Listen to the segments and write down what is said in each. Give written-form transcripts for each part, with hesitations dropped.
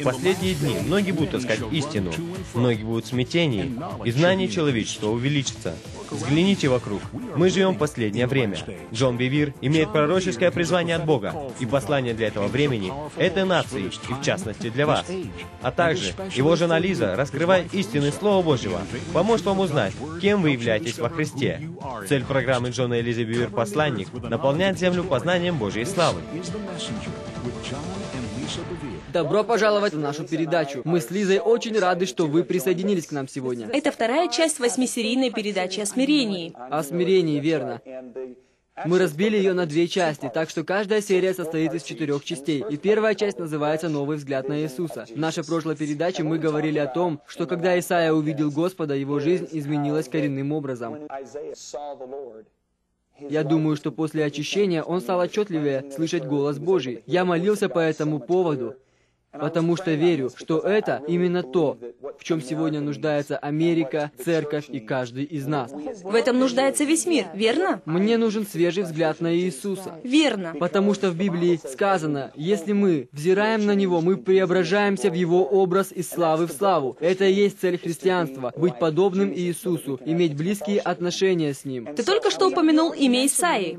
В последние дни многие будут искать истину, многие будут в смятении, и знание человечества увеличится. Взгляните вокруг. Мы живем в последнее время. Джон Бевир имеет пророческое призвание от Бога, и послание для этого времени — это нации, и в частности для вас. А также его жена Лиза, раскрывая истины Слова Божьего, поможет вам узнать, кем вы являетесь во Христе. Цель программы Джона и Лизы Бевир «Посланник» — наполнять землю познанием Божьей славы. Добро пожаловать в нашу передачу. Мы с Лизой очень рады, что вы присоединились к нам сегодня. Это вторая часть 8-серийной передачи о смирении. О смирении, верно. Мы разбили ее на 2 части, так что каждая серия состоит из 4 частей. И первая часть называется «Новый взгляд на Иисуса». В нашей прошлой передаче мы говорили о том, что когда Исаия увидел Господа, его жизнь изменилась коренным образом. Я думаю, что после очищения он стал отчетливее слышать голос Божий. Я молился по этому поводу, потому что верю, что это именно то, в чем сегодня нуждается Америка, церковь и каждый из нас. В этом нуждается весь мир, верно? Мне нужен свежий взгляд на Иисуса. Верно. Потому что в Библии сказано, если мы взираем на Него, мы преображаемся в Его образ из славы в славу. Это и есть цель христианства — быть подобным Иисусу, иметь близкие отношения с Ним. Ты только что упомянул имя Исаии.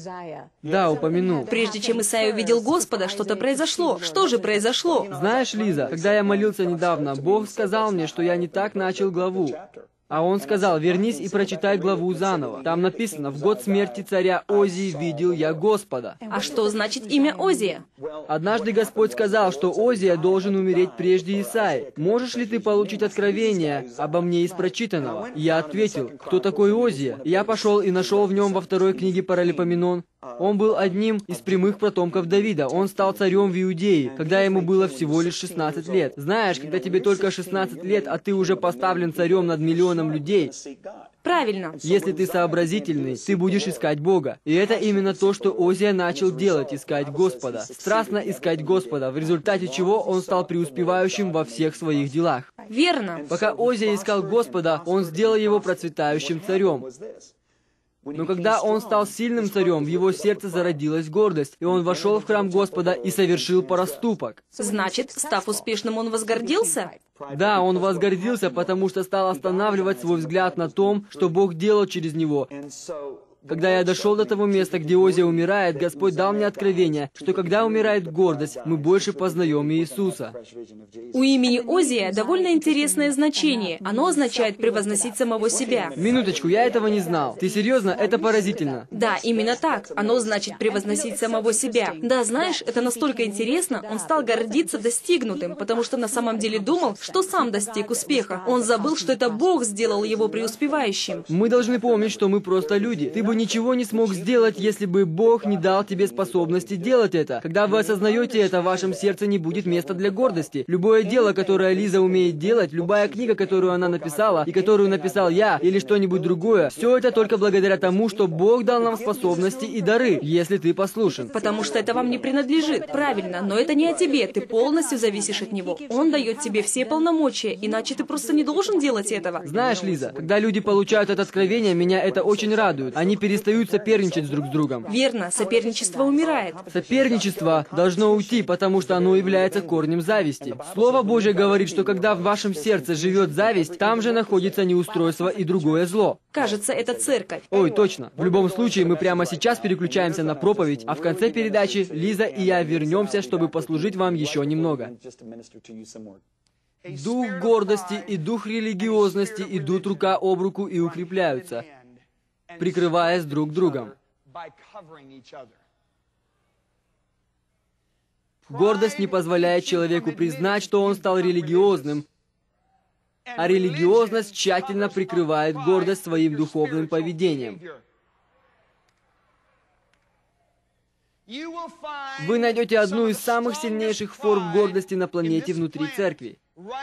Да, упомянул. Прежде чем Исаия увидел Господа, что-то произошло. Что же произошло? Знаешь, Лиза, когда я молился недавно, Бог сказал мне, что я не так начал главу. А Он сказал, вернись и прочитай главу заново. Там написано, в год смерти царя Озии видел я Господа. А что значит имя Озия? Однажды Господь сказал, что Озия должен умереть прежде Исаии. Можешь ли ты получить откровение обо мне из прочитанного? И я ответил, кто такой Озия? И я пошел и нашел в нем во 2 книге Паралипоменон. Он был одним из прямых потомков Давида. Он стал царем в Иудее, когда ему было всего лишь 16 лет. Знаешь, когда тебе только 16 лет, а ты уже поставлен царем над миллионом людей, Правильно. если ты сообразительный, ты будешь искать Бога. И это именно то, что Озия начал делать — искать Господа. Страстно искать Господа, в результате чего он стал преуспевающим во всех своих делах. Верно. Пока Озия искал Господа, он сделал его процветающим царем. Но когда он стал сильным царем, в его сердце зародилась гордость, и он вошел в храм Господа и совершил проступок. Значит, став успешным, он возгордился? Да, он возгордился, потому что стал останавливать свой взгляд на том, что Бог делал через него. Когда я дошел до того места, где Озия умирает, Господь дал мне откровение, что когда умирает гордость, мы больше познаем Иисуса. У имени Озия довольно интересное значение. Оно означает превозносить самого себя. Минуточку, я этого не знал. Ты серьезно? Это поразительно. Да, именно так. Оно значит превозносить самого себя. Да, знаешь, это настолько интересно, он стал гордиться достигнутым, потому что на самом деле думал, что сам достиг успеха. Он забыл, что это Бог сделал его преуспевающим. Мы должны помнить, что мы просто люди. Ты бы ничего не смог сделать, если бы Бог не дал тебе способности делать это. Когда вы осознаете это, в вашем сердце не будет места для гордости. Любое дело, которое Лиза умеет делать, любая книга, которую она написала, и которую написал я, или что-нибудь другое, все это только благодаря тому, что Бог дал нам способности и дары, если ты послушен. Потому что это вам не принадлежит, правильно, но это не о тебе, ты полностью зависишь от Него. Он дает тебе все полномочия, иначе ты просто не должен делать этого. Знаешь, Лиза, когда люди получают это откровение, меня это очень радует. Они перестают соперничать друг с другом. Верно, соперничество умирает. Соперничество должно уйти, потому что оно является корнем зависти. Слово Божье говорит, что когда в вашем сердце живет зависть, там же находится неустройство и другое зло. Кажется, это церковь. Ой, точно. В любом случае, мы прямо сейчас переключаемся на проповедь, а в конце передачи Лиза и я вернемся, чтобы послужить вам еще немного. Дух гордости и дух религиозности идут рука об руку и укрепляются, прикрываясь друг другом. Гордость не позволяет человеку признать, что он стал религиозным, а религиозность тщательно прикрывает гордость своим духовным поведением. Вы найдете одну из самых сильнейших форм гордости на планете внутри церкви.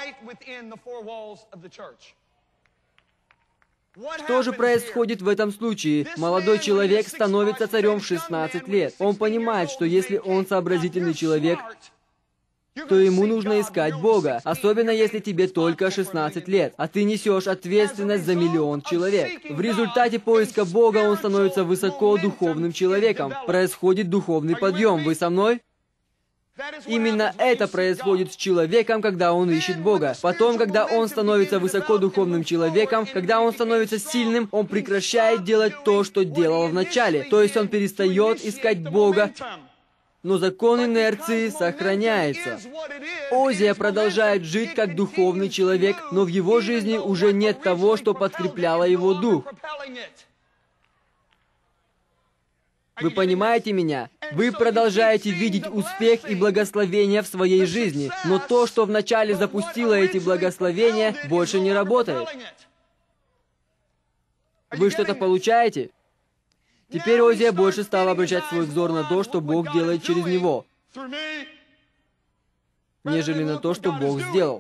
Что же происходит в этом случае? Молодой человек становится царем в 16 лет. Он понимает, что если он сообразительный человек, то ему нужно искать Бога, особенно если тебе только 16 лет, а ты несешь ответственность за миллион человек. В результате поиска Бога он становится высоко духовным человеком. Происходит духовный подъем. Вы со мной? Именно это происходит с человеком, когда он ищет Бога. Потом, когда он становится высокодуховным человеком, когда он становится сильным, он прекращает делать то, что делал в начале. То есть он перестает искать Бога, но закон инерции сохраняется. Озия продолжает жить как духовный человек, но в его жизни уже нет того, что подкрепляло его дух. Вы понимаете меня? Вы продолжаете видеть успех и благословение в своей жизни, но то, что вначале запустило эти благословения, больше не работает. Вы что-то получаете? Теперь Озия больше стал обращать свой взор на то, что Бог делает через него, нежели на то, что Бог сделал.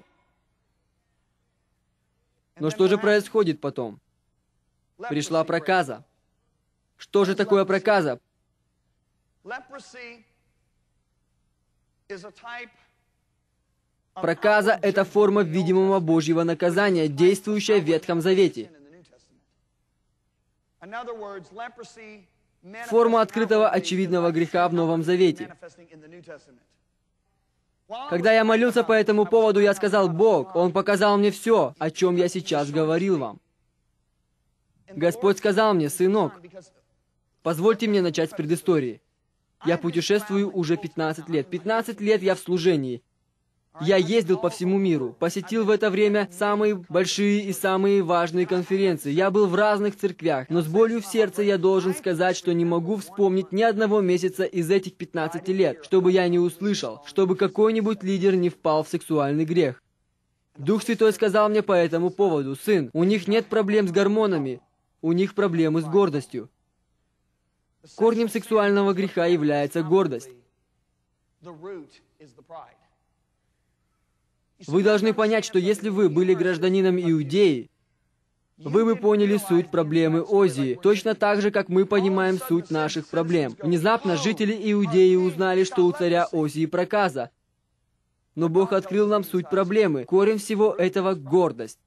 Но что же происходит потом? Пришла проказа. Что же такое проказа? Проказа — это форма видимого Божьего наказания, действующая в Ветхом Завете. Форма открытого очевидного греха в Новом Завете. Когда я молился по этому поводу, я сказал: Бог, Он показал мне все, о чем я сейчас говорил вам. Господь сказал мне: сынок, позвольте мне начать с предыстории. Я путешествую уже 15 лет. 15 лет я в служении. Я ездил по всему миру, посетил в это время самые большие и самые важные конференции. Я был в разных церквях, но с болью в сердце я должен сказать, что не могу вспомнить ни одного месяца из этих 15 лет, чтобы я не услышал, чтобы какой-нибудь лидер не впал в сексуальный грех. Дух Святой сказал мне по этому поводу: сын, у них нет проблем с гормонами, у них проблемы с гордостью. Корнем сексуального греха является гордость. Вы должны понять, что если вы были гражданином Иудеи, вы бы поняли суть проблемы Озии, точно так же, как мы понимаем суть наших проблем. Внезапно жители Иудеи узнали, что у царя Озии проказа. Но Бог открыл нам суть проблемы. Корень всего этого — гордость.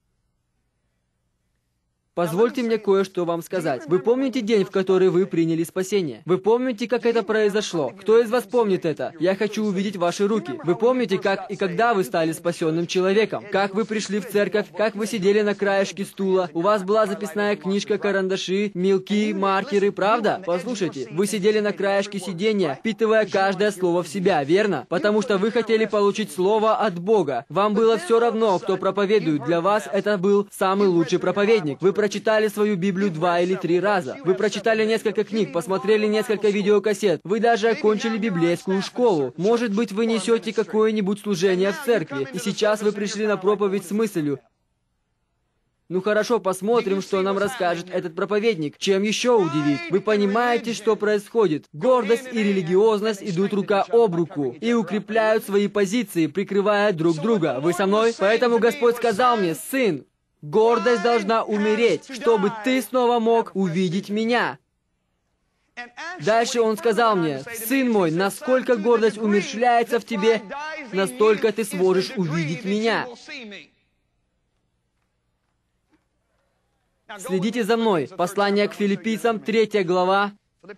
Позвольте мне кое-что вам сказать. Вы помните день, в который вы приняли спасение? Вы помните, как это произошло? Кто из вас помнит это? Я хочу увидеть ваши руки. Вы помните, как и когда вы стали спасенным человеком? Как вы пришли в церковь? Как вы сидели на краешке стула? У вас была записная книжка, карандаши, мелки, маркеры, правда? Послушайте, вы сидели на краешке сиденья, впитывая каждое слово в себя, верно? Потому что вы хотели получить слово от Бога. Вам было все равно, кто проповедует. Для вас это был самый лучший проповедник. Вы прочитали свою Библию 2 или 3 раза. Вы прочитали несколько книг, посмотрели несколько видеокассет. Вы даже окончили библейскую школу. Может быть, вы несете какое-нибудь служение в церкви, и сейчас вы пришли на проповедь с мыслью: ну хорошо, посмотрим, что нам расскажет этот проповедник. Чем еще удивить? Вы понимаете, что происходит? Гордость и религиозность идут рука об руку и укрепляют свои позиции, прикрывая друг друга. Вы со мной? Поэтому Господь сказал мне: сын, гордость должна умереть, чтобы ты снова мог увидеть меня. Дальше Он сказал мне: сын мой, насколько гордость умерщвляется в тебе, настолько ты сможешь увидеть меня. Следите за мной. Послание к Филиппийцам, 3 глава.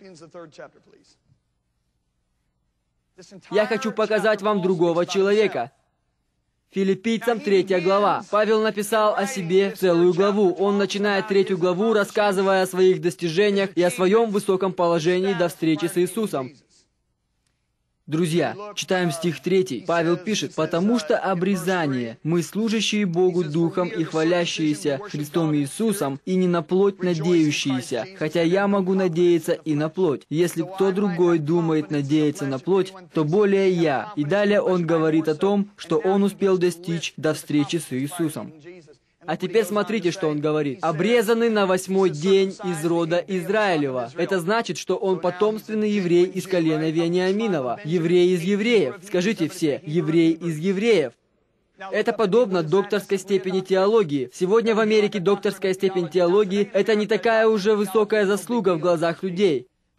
Я хочу показать вам другого человека. Филиппийцам, 3 глава. Павел написал о себе целую главу. Он начинает 3 главу, рассказывая о своих достижениях и о своем высоком положении до встречи с Иисусом. Друзья, читаем стих 3. Павел пишет: «Потому что обрезание, мы служащие Богу Духом и хвалящиеся Христом Иисусом, и не на плоть надеющиеся, хотя я могу надеяться и на плоть. Если кто другой думает надеяться на плоть, то более я». И далее он говорит о том, что он успел достичь до встречи с Иисусом. А теперь смотрите, что он говорит. «Обрезанный на 8-й день из рода Израилева». Это значит, что он потомственный еврей из колена Вениаминова. Еврей из евреев. Скажите все: еврей из евреев. Это подобно докторской степени теологии. Сегодня в Америке докторская степень теологии — это не такая уже высокая заслуга в глазах людей.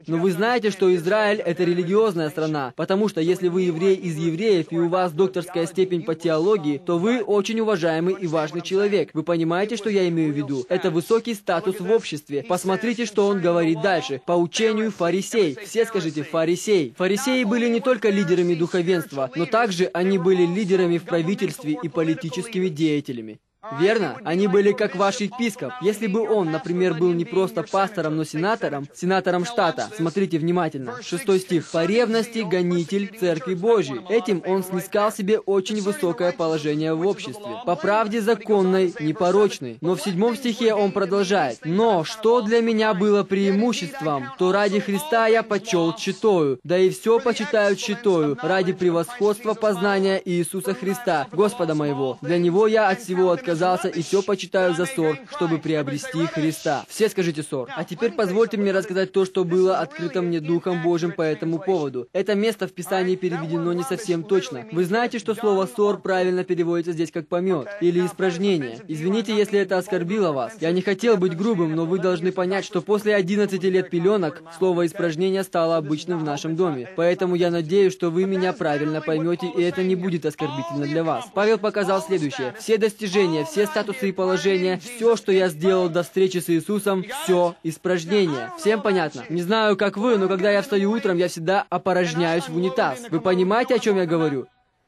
Но вы знаете, что Израиль — это религиозная страна, потому что если вы еврей из евреев и у вас докторская степень по теологии, то вы очень уважаемый и важный человек. Вы понимаете, что я имею в виду? Это высокий статус в обществе. Посмотрите, что он говорит дальше. По учению фарисей. Все скажите «фарисей». Фарисеи были не только лидерами духовенства, но также они были лидерами в правительстве и политическими деятелями. Верно? Они были как ваш епископ. Если бы он, например, был не просто пастором, но сенатором штата. Смотрите внимательно. 6 стих. «По ревности гонитель Церкви Божьей». Этим он снискал себе очень высокое положение в обществе. По правде законной, непорочной. Но в 7 стихе он продолжает. «Но что для меня было преимуществом, то ради Христа я почел тщетою, да и все почитаю тщетою, ради превосходства познания Иисуса Христа, Господа моего. Для Него я от всего отказался и все почитаю за ссор, чтобы приобрести Христа». Все скажите «ссор». А теперь позвольте мне рассказать то, что было открыто мне Духом Божьим по этому поводу. Это место в Писании переведено не совсем точно. Вы знаете, что слово «ссор» правильно переводится здесь как «помет» или «испражнение». Извините, если это оскорбило вас. Я не хотел быть грубым, но вы должны понять, что после 11 лет пеленок слово «испражнение» стало обычным в нашем доме. Поэтому я надеюсь, что вы меня правильно поймете, и это не будет оскорбительно для вас. Павел показал следующее. Все достижения, все статусы и положения, все, что я сделал до встречи с Иисусом, все испражнение. Всем понятно? Не знаю, как вы, но когда я встаю утром, я всегда опорожняюсь в унитаз. Вы понимаете, о чем я говорю?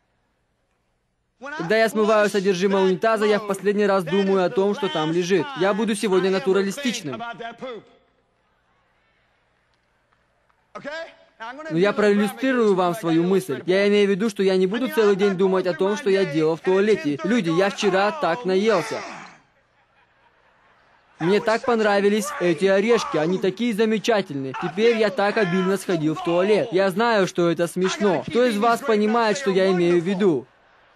Когда я смываю содержимое унитаза, я в последний раз думаю о том, что там лежит. Я буду сегодня натуралистичным. Но я проиллюстрирую вам свою мысль. Я имею в виду, что я не буду целый день думать о том, что я делал в туалете. Люди, я вчера так наелся. Мне так понравились эти орешки, они такие замечательные. Теперь я так обильно сходил в туалет. Я знаю, что это смешно. Кто из вас понимает, что я имею в виду?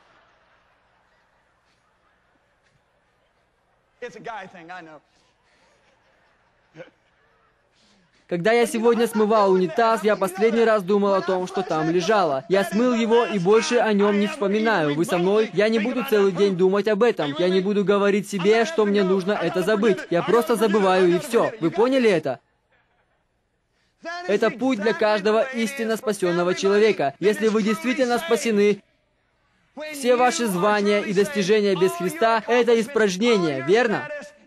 Когда я сегодня смывал унитаз, я последний раз думал о том, что там лежало. Я смыл его и больше о нем не вспоминаю. Вы со мной? Я не буду целый день думать об этом. Я не буду говорить себе, что мне нужно это забыть. Я просто забываю и все. Вы поняли это? Это путь для каждого истинно спасенного человека. Если вы действительно спасены, все ваши звания и достижения без Христа — это испражнение, верно?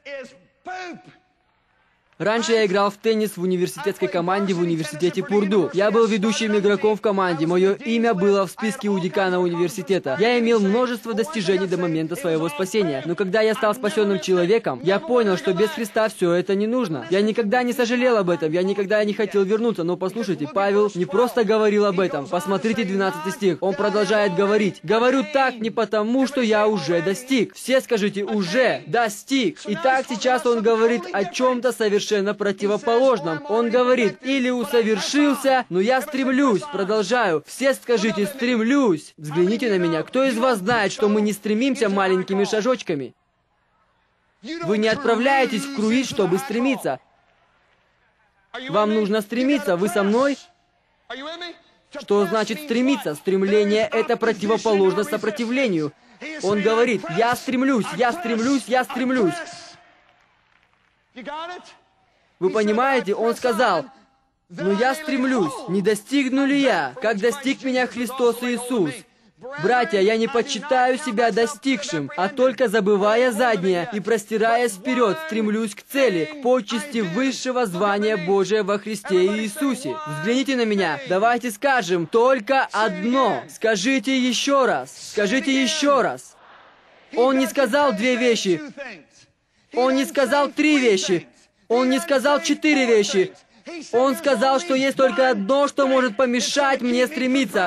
Раньше я играл в теннис в университетской команде в университете Пурду. Я был ведущим игроком в команде. Мое имя было в списке у декана университета. Я имел множество достижений до момента своего спасения. Но когда я стал спасенным человеком, я понял, что без Христа все это не нужно. Я никогда не сожалел об этом. Я никогда не хотел вернуться. Но послушайте, Павел не просто говорил об этом. Посмотрите 12 стих. Он продолжает говорить. «Говорю так не потому, что я уже достиг». Все скажите «уже достиг». Итак, сейчас он говорит о чем-то совершенно противоположном. Он говорит, или усовершился, но я стремлюсь. Продолжаю. Все скажите «стремлюсь». Взгляните на меня. Кто из вас знает, что мы не стремимся маленькими шажочками? Вы не отправляетесь в круиз, чтобы стремиться. Вам нужно стремиться. Вы со мной? Что значит стремиться? Стремление — это противоположно сопротивлению. Он говорит, я стремлюсь, я стремлюсь, я стремлюсь. Вы понимаете? Он сказал, но я стремлюсь, не достигну ли я, как достиг меня Христос Иисус? Братья, я не почитаю себя достигшим, а только забывая заднее и простираясь вперед, стремлюсь к цели, к почести высшего звания Божия во Христе Иисусе. Взгляните на меня. Давайте скажем только одно. Скажите еще раз. Скажите еще раз. Он не сказал 2 вещи. Он не сказал 3 вещи. Он не сказал 4 вещи. Он сказал, что есть только одно, что может помешать мне стремиться.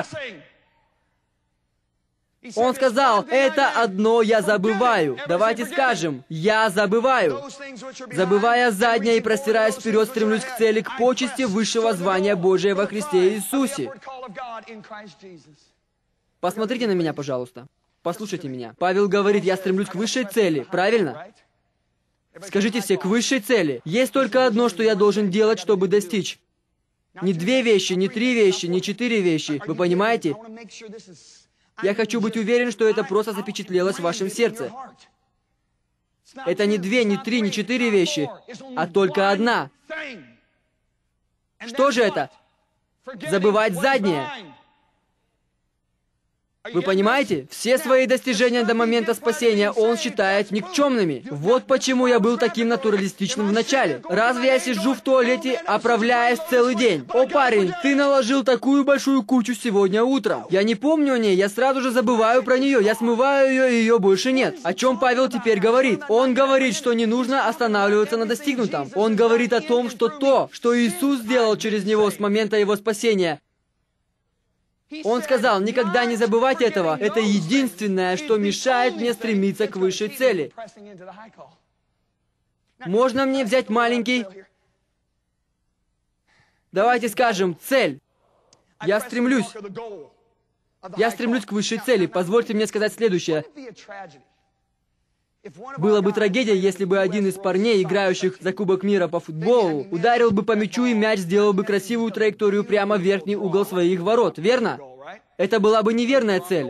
Он сказал, это одно я забываю. Давайте скажем, я забываю. Забывая заднее и простираясь вперед, стремлюсь к цели, к почести высшего звания Божия во Христе Иисусе. Посмотрите на меня, пожалуйста. Послушайте меня. Павел говорит, я стремлюсь к высшей цели, правильно? Скажите все, к высшей цели. Есть только одно, что я должен делать, чтобы достичь. Не 2 вещи, не 3 вещи, не 4 вещи. Вы понимаете? Я хочу быть уверен, что это просто запечатлелось в вашем сердце. Это не 2, не 3, не 4 вещи, а только одна. Что же это? Забывать заднее. Вы понимаете? Все свои достижения до момента спасения он считает никчемными. Вот почему я был таким натуралистичным в начале. Разве я сижу в туалете, оправляясь целый день? О, парень, ты наложил такую большую кучу сегодня утром. Я не помню о ней, я сразу же забываю про нее. Я смываю ее, и ее больше нет. О чем Павел теперь говорит? Он говорит, что не нужно останавливаться на достигнутом. Он говорит о том, что то, что Иисус сделал через него с момента его спасения, он сказал, никогда не забывать этого. Это единственное, что мешает мне стремиться к высшей цели. Можно мне взять маленький... Давайте скажем, цель. Я стремлюсь к высшей цели. Позвольте мне сказать следующее. Было бы трагедией, если бы один из парней, играющих за Кубок мира по футболу, ударил бы по мячу, и мяч сделал бы красивую траекторию прямо в верхний угол своих ворот, верно? Это была бы неверная цель.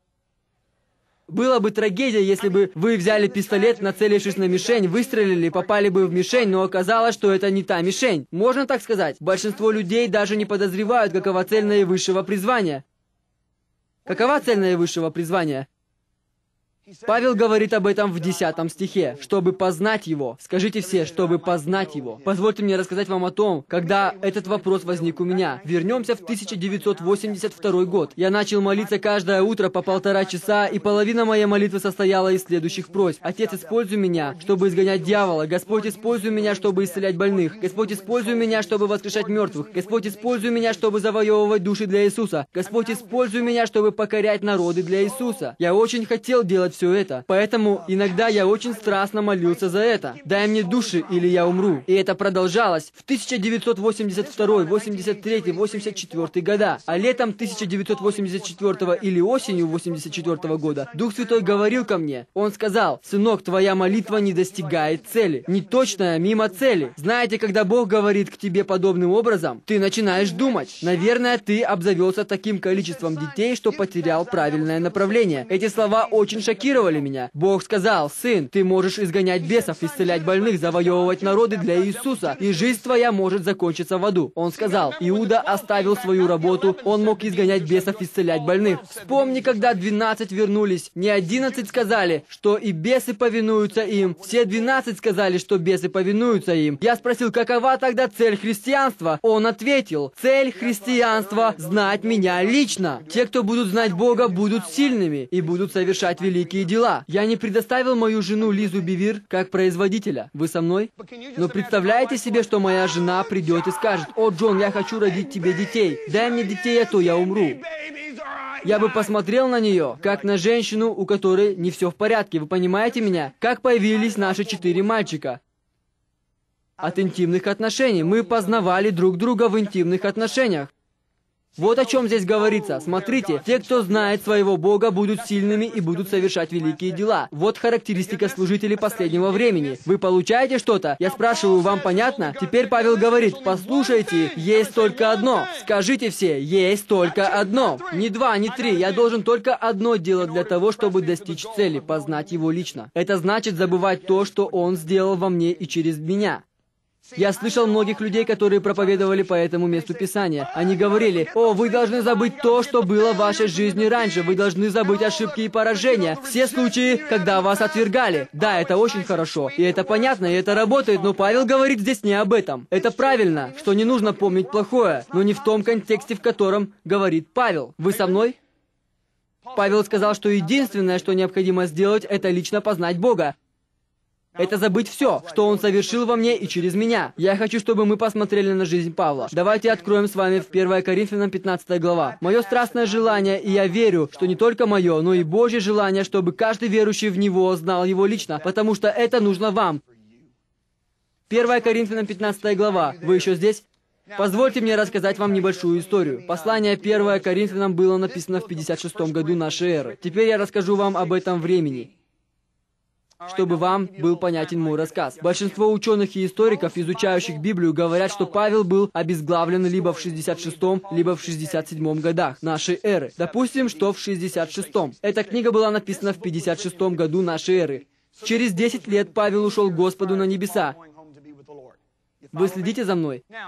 Было бы трагедией, если бы вы взяли пистолет, нацелившись на мишень, выстрелили, попали бы в мишень, но оказалось, что это не та мишень. Можно так сказать? Большинство людей даже не подозревают, какова цель наивысшего призвания. Какова цель наивысшего призвания? Павел говорит об этом в 10 стихе. Чтобы познать Его. Скажите все, чтобы познать Его. Позвольте мне рассказать вам о том, когда этот вопрос возник у меня. Вернемся в 1982 год. Я начал молиться каждое утро по 1,5 часа, и половина моей молитвы состояла из следующих просьб. Отец, используй меня, чтобы изгонять дьявола. Господь, используй меня, чтобы исцелять больных. Господь, используй меня, чтобы воскрешать мертвых. Господь, используй меня, чтобы завоевывать души для Иисуса. Господь, используй меня, чтобы покорять народы для Иисуса. Я очень хотел делать все это. Поэтому иногда я очень страстно молился за это. Дай мне души, или я умру. И это продолжалось в 1982, 83, 84 года. А летом 1984 или осенью 84 года Дух Святой говорил ко мне. Он сказал, сынок, твоя молитва не достигает цели. Неточная, мимо цели. Знаете, когда Бог говорит к тебе подобным образом, ты начинаешь думать. Наверное, ты обзавелся таким количеством детей, что потерял правильное направление. Эти слова очень шокировали меня. Бог сказал, сын, ты можешь изгонять бесов, исцелять больных, завоевывать народы для Иисуса, и жизнь твоя может закончиться в аду. Он сказал, Иуда оставил свою работу, он мог изгонять бесов, исцелять больных. Вспомни, когда 12 вернулись, не 11 сказали, что и бесы повинуются им, все 12 сказали, что бесы повинуются им. Я спросил, какова тогда цель христианства? Он ответил, цель христианства — знать меня лично. Те, кто будут знать Бога, будут сильными и будут совершать великие дела. Я не предоставил мою жену Лизу Бивир как производителя. Вы со мной? Но представляете себе, что моя жена придет и скажет, «О, Джон, я хочу родить тебе детей. Дай мне детей, а то я умру». Я бы посмотрел на нее, как на женщину, у которой не все в порядке. Вы понимаете меня? Как появились наши 4 мальчика? От интимных отношений. Мы познавали друг друга в интимных отношениях. Вот о чем здесь говорится. Смотрите, те, кто знает своего Бога, будут сильными и будут совершать великие дела. Вот характеристика служителей последнего времени. Вы получаете что-то? Я спрашиваю, вам понятно? Теперь Павел говорит, послушайте, есть только одно. Скажите все, есть только одно. Не 2, не 3. Я должен только одно делать для того, чтобы достичь цели, познать Его лично. Это значит забывать то, что Он сделал во мне и через меня. Я слышал многих людей, которые проповедовали по этому месту Писания. Они говорили, «О, вы должны забыть то, что было в вашей жизни раньше. Вы должны забыть ошибки и поражения. Все случаи, когда вас отвергали». Да, это очень хорошо. И это понятно, и это работает, но Павел говорит здесь не об этом. Это правильно, что не нужно помнить плохое, но не в том контексте, в котором говорит Павел. Вы со мной? Павел сказал, что единственное, что необходимо сделать, это лично познать Бога. Это забыть все, что Он совершил во мне и через меня. Я хочу, чтобы мы посмотрели на жизнь Павла. Давайте откроем с вами в 1 Коринфянам 15 глава. Мое страстное желание, и я верю, что не только мое, но и Божье желание, чтобы каждый верующий в Него знал Его лично, потому что это нужно вам. 1 Коринфянам 15 глава. Вы еще здесь? Позвольте мне рассказать вам небольшую историю. Послание 1 Коринфянам было написано в 56 году нашей эры. Теперь я расскажу вам об этом времени, чтобы вам был понятен мой рассказ. Большинство ученых и историков, изучающих Библию, говорят, что Павел был обезглавлен либо в 66-м, либо в 67-м годах нашей эры. Допустим, что в 66-м. Эта книга была написана в 56-м году нашей эры. Через 10 лет Павел ушел к Господу на небеса. Вы следите за мной?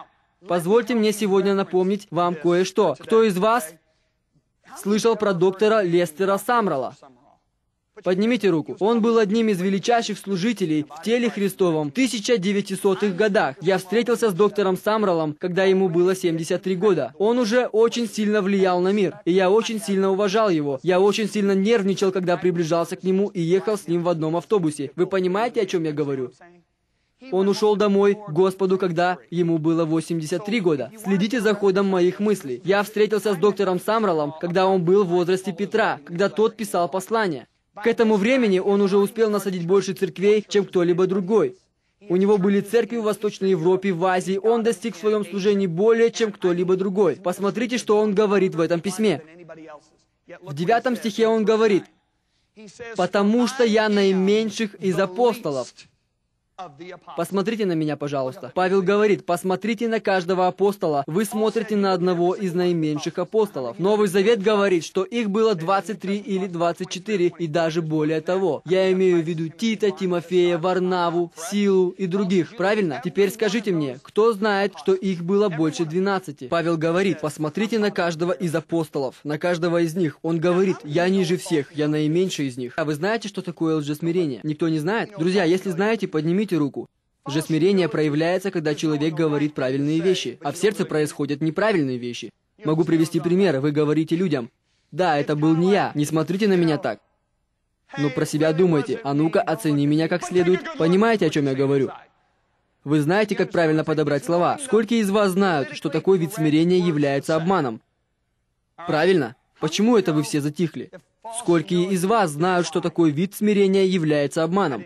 Позвольте мне сегодня напомнить вам кое-что. Кто из вас слышал про доктора Лестера Самрала? Поднимите руку. Он был одним из величайших служителей в теле Христовом в 1900-х годах. Я встретился с доктором Самралом, когда ему было 73 года. Он уже очень сильно влиял на мир, и я очень сильно уважал его. Я очень сильно нервничал, когда приближался к нему и ехал с ним в одном автобусе. Вы понимаете, о чем я говорю? Он ушел домой к Господу, когда ему было 83 года. Следите за ходом моих мыслей. Я встретился с доктором Самралом, когда он был в возрасте Петра, когда тот писал послания. К этому времени он уже успел насадить больше церквей, чем кто-либо другой. У него были церкви в Восточной Европе, в Азии. Он достиг в своем служении более, чем кто-либо другой. Посмотрите, что он говорит в этом письме. В 9 стихе он говорит: «Потому что я наименьших из апостолов». Посмотрите на меня, пожалуйста. Павел говорит: посмотрите на каждого апостола. Вы смотрите на одного из наименьших апостолов. Новый Завет говорит, что их было 23 или 24, и даже более того. Я имею в виду Тита, Тимофея, Варнаву, Силу и других. Правильно? Теперь скажите мне, кто знает, что их было больше 12? Павел говорит: посмотрите на каждого из апостолов, на каждого из них. Он говорит: я ниже всех, я наименьший из них. А вы знаете, что такое лжесмирение? Никто не знает? Друзья, если знаете, поднимите руку. Лжесмирение проявляется, когда человек говорит правильные вещи, а в сердце происходят неправильные вещи. Могу привести пример. Вы говорите людям: «Да, это был не я, не смотрите на меня так». Но про себя думайте: «А ну-ка, оцени меня как следует». Понимаете, о чем я говорю? Вы знаете, как правильно подобрать слова. Сколько из вас знают, что такой вид смирения является обманом? Правильно? Почему это вы все затихли? Сколько из вас знают, что такой вид смирения является обманом?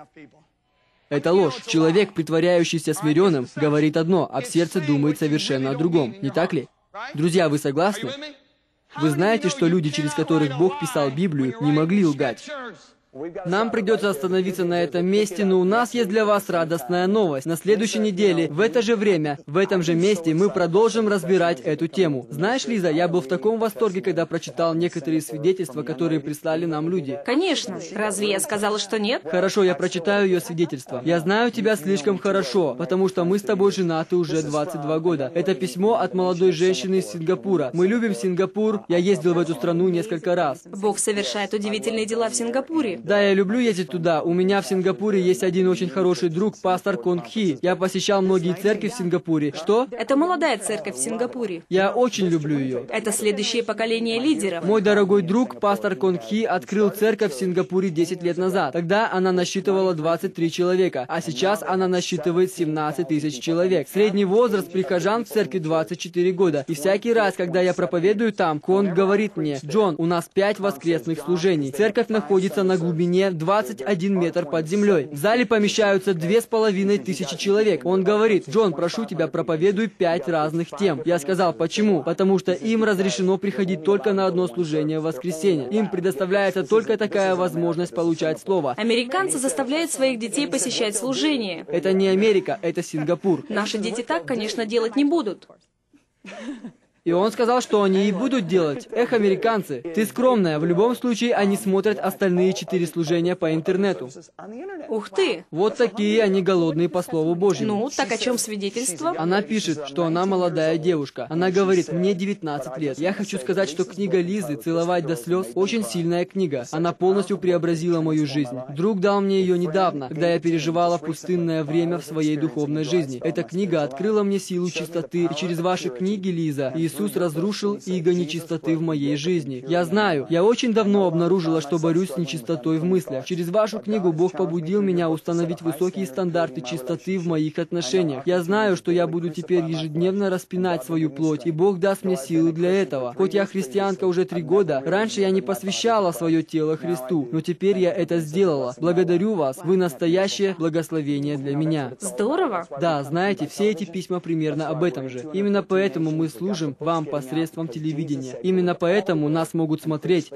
Это ложь. Человек, притворяющийся смиренным, говорит одно, а в сердце думает совершенно о другом. Не так ли? Друзья, вы согласны? Вы знаете, что люди, через которых Бог писал Библию, не могли лгать? Нам придется остановиться на этом месте, но у нас есть для вас радостная новость. На следующей неделе, в это же время, в этом же месте, мы продолжим разбирать эту тему. Знаешь, Лиза, я был в таком восторге, когда прочитал некоторые свидетельства, которые прислали нам люди. Конечно. Разве я сказала, что нет? Хорошо, я прочитаю ее свидетельство. Я знаю тебя слишком хорошо, потому что мы с тобой женаты уже 22 года. Это письмо от молодой женщины из Сингапура. Мы любим Сингапур. Я ездил в эту страну несколько раз. Бог совершает удивительные дела в Сингапуре. Да, я люблю ездить туда. У меня в Сингапуре есть один очень хороший друг, пастор Конг Хи. Я посещал многие церкви в Сингапуре. Что? Это молодая церковь в Сингапуре. Я очень люблю ее. Это следующее поколение лидеров. Мой дорогой друг, пастор Конг Хи, открыл церковь в Сингапуре 10 лет назад. Тогда она насчитывала 23 человека, а сейчас она насчитывает 17 тысяч человек. Средний возраст прихожан в церкви 24 года. И всякий раз, когда я проповедую там, Конг говорит мне: «Джон, у нас 5 воскресных служений. Церковь находится на глубине 21 метр под землей. В зале помещаются 2500 человек. Он говорит: «Джон, прошу тебя, проповедуй 5 разных тем». Я сказал: «Почему?» Потому что им разрешено приходить только на одно служение в воскресенье. Им предоставляется только такая возможность получать слово. Американцы заставляют своих детей посещать служение. Это не Америка, это Сингапур. Наши дети так, конечно, делать не будут. И он сказал, что они и будут делать. Эх, американцы, ты скромная. В любом случае, они смотрят остальные 4 служения по интернету. Ух ты! Вот такие они голодные по Слову Божьему. Ну, так о чем свидетельство? Она пишет, что она молодая девушка. Она говорит: мне 19 лет. Я хочу сказать, что книга Лизы «Целовать до слез» очень сильная книга. Она полностью преобразила мою жизнь. Друг дал мне ее недавно, когда я переживала пустынное время в своей духовной жизни. Эта книга открыла мне силу чистоты, и через ваши книги, Лиза, Иисус разрушил иго нечистоты в моей жизни. Я знаю, я очень давно обнаружила, что борюсь с нечистотой в мыслях. Через вашу книгу Бог побудил меня установить высокие стандарты чистоты в моих отношениях. Я знаю, что я буду теперь ежедневно распинать свою плоть, и Бог даст мне силы для этого. Хоть я христианка уже 3 года, раньше я не посвящала свое тело Христу, но теперь я это сделала. Благодарю вас, вы настоящее благословение для меня. Здорово! Да, знаете, все эти письма примерно об этом же. Именно поэтому мы служим вам посредством телевидения. Именно поэтому нас могут смотреть в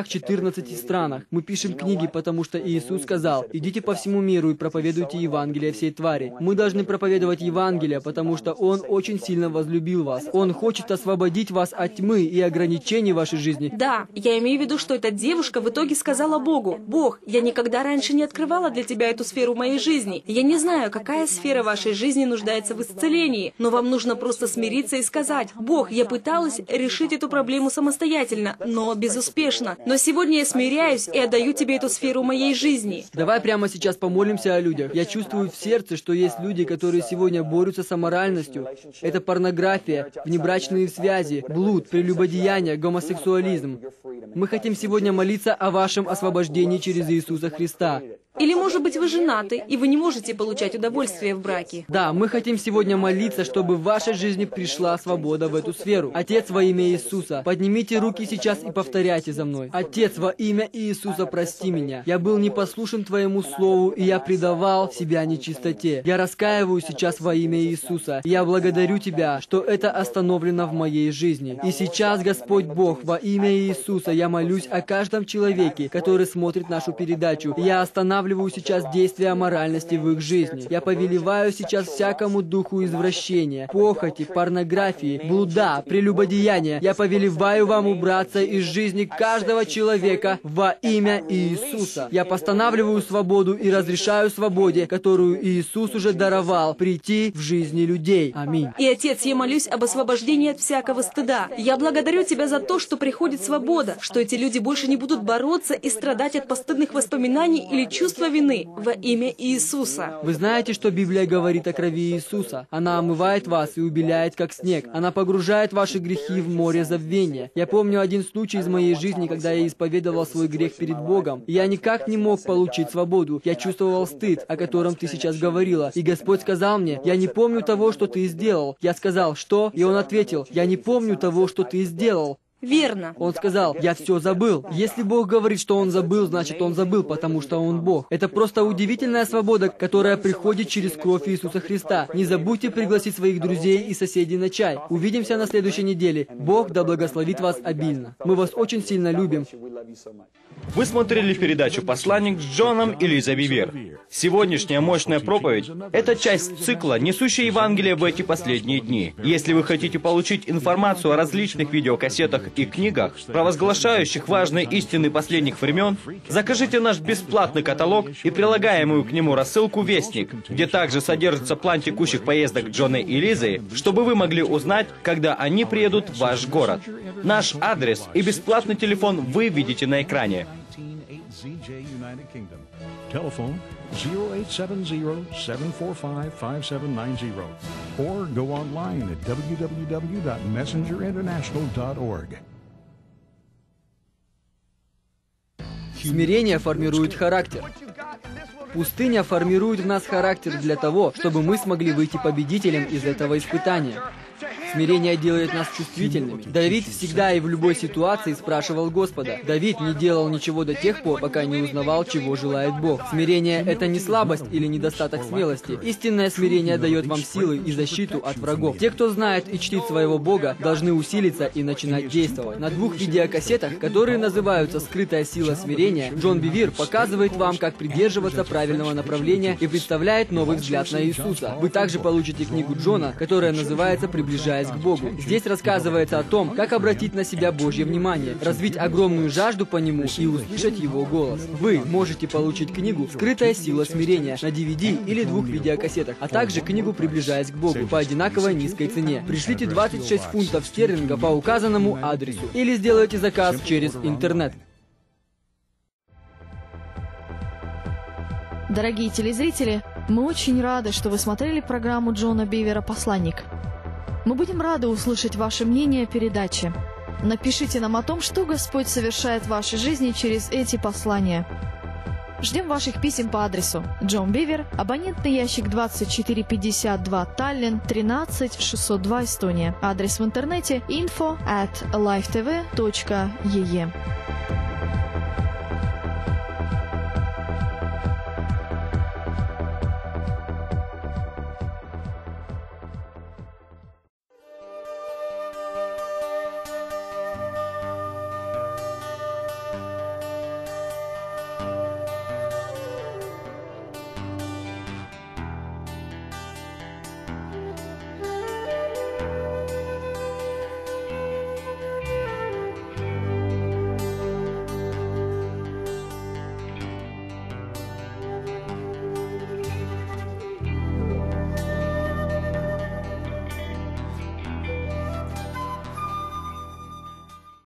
214 странах. Мы пишем книги, потому что Иисус сказал: «Идите по всему миру и проповедуйте Евангелие всей твари». Мы должны проповедовать Евангелие, потому что Он очень сильно возлюбил вас. Он хочет освободить вас от тьмы и ограничений в вашей жизни. Да, я имею в виду, что эта девушка в итоге сказала Богу: «Бог, я никогда раньше не открывала для Тебя эту сферу моей жизни. Я не знаю, какая сфера вашей жизни нуждается в исцелении, но вам нужно просто смириться и сказать: Бог, я пыталась решить эту проблему самостоятельно, но безуспешно. Но сегодня я смиряюсь и отдаю Тебе эту сферу моей жизни». Давай прямо сейчас помолимся о людях. Я чувствую в сердце, что есть люди, которые сегодня борются с аморальностью. Это порнография, внебрачные связи, блуд, прелюбодеяние, гомосексуализм. Мы хотим сегодня молиться о вашем освобождении через Иисуса Христа. Или, может быть, вы женаты, и вы не можете получать удовольствие в браке. Да, мы хотим сегодня молиться, чтобы в вашей жизни пришла свобода в эту сферу. Отец, во имя Иисуса, поднимите руки сейчас и повторяйте за мной. Отец, во имя Иисуса, прости меня. Я был непослушен Твоему Слову, и я предавал себя нечистоте. Я раскаиваюсь сейчас во имя Иисуса. И я благодарю Тебя, что это остановлено в моей жизни. И сейчас, Господь Бог, во имя Иисуса, я молюсь о каждом человеке, который смотрит нашу передачу. Я останавливаю сейчас действия аморальности в их жизни. Я повелеваю сейчас всякому духу извращения, похоти, порнографии, блуда, прелюбодеяния. Я повелеваю вам убраться из жизни каждого человека во имя Иисуса. Я постанавливаю свободу и разрешаю свободе, которую Иисус уже даровал, прийти в жизни людей. Аминь. И, Отец, я молюсь об освобождении от всякого стыда. Я благодарю Тебя за то, что приходит свобода, что эти люди больше не будут бороться и страдать от постыдных воспоминаний или чувства вины во имя Иисуса. Вы знаете, что Библия говорит о крови Иисуса? Она омывает вас и убеляет, как снег. Она погружает ваши грехи в море забвения. Я помню один случай из моей жизни, когда я исповедовал свой грех перед Богом. И я никак не мог получить свободу. Я чувствовал стыд, о котором ты сейчас говорила. И Господь сказал мне: «Я не помню того, что ты сделал». Я сказал: «Что?» И Он ответил: «Я не помню того, что ты сделал». Верно. Он сказал: «Я все забыл». Если Бог говорит, что Он забыл, значит Он забыл, потому что Он Бог. Это просто удивительная свобода, которая приходит через кровь Иисуса Христа. Не забудьте пригласить своих друзей и соседей на чай. Увидимся на следующей неделе. Бог да благословит вас обильно. Мы вас очень сильно любим. Вы смотрели передачу «Посланник» с Джоном и Лизой Бивер. Сегодняшняя мощная проповедь – это часть цикла, несущая Евангелие в эти последние дни. Если вы хотите получить информацию о различных видеокассетах и книгах, провозглашающих важные истины последних времен, закажите наш бесплатный каталог и прилагаемую к нему рассылку «Вестник», где также содержится план текущих поездок Джона и Лизы, чтобы вы могли узнать, когда они приедут в ваш город. Наш адрес и бесплатный телефон вы видите на экране. Telephone 0870-745-5790 or go online at www.messengerinternational.org. Смирение формирует характер. Пустыня формирует в нас характер для того, чтобы мы смогли выйти победителем из этого испытания. Смирение делает нас чувствительными. Давид всегда и в любой ситуации спрашивал Господа. Давид не делал ничего до тех пор, пока не узнавал, чего желает Бог. Смирение — это не слабость или недостаток смелости. Истинное смирение дает вам силы и защиту от врагов. Те, кто знает и чтит своего Бога, должны усилиться и начинать действовать. На 2 видеокассетах, которые называются «Скрытая сила смирения», Джон Бивер показывает вам, как придерживаться правильного направления и представляет новый взгляд на Иисуса. Вы также получите книгу Джона, которая называется «Приближаясь к Богу». Здесь рассказывается о том, как обратить на себя Божье внимание, развить огромную жажду по Нему и услышать Его голос. Вы можете получить книгу «Скрытая сила смирения» на DVD или 2 видеокассетах, а также книгу «Приближаясь к Богу» по одинаковой низкой цене. Пришлите 26 фунтов стерлингов по указанному адресу или сделайте заказ через интернет. Дорогие телезрители, мы очень рады, что вы смотрели программу Джона Бивера «Посланник». Мы будем рады услышать ваше мнение о передаче. Напишите нам о том, что Господь совершает в вашей жизни через эти послания. Ждем ваших писем по адресу Джон Бивер, абонентный ящик 2452, Таллин, 13602, Эстония. Адрес в интернете info@lifetv.ee.